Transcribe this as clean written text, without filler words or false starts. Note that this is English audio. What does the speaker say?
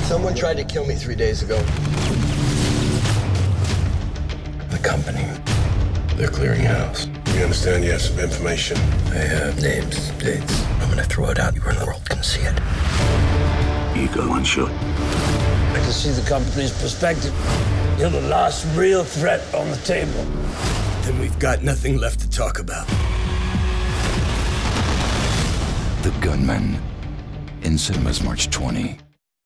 Someone tried to kill me 3 days ago. The company. They're clearing house. We understand you have some information. I have names, dates. I'm gonna throw it out where the world can see it. You got one shot. I can see the company's perspective. You're the last real threat on the table. Then we've got nothing left to talk about. The Gunman. In cinemas March 20.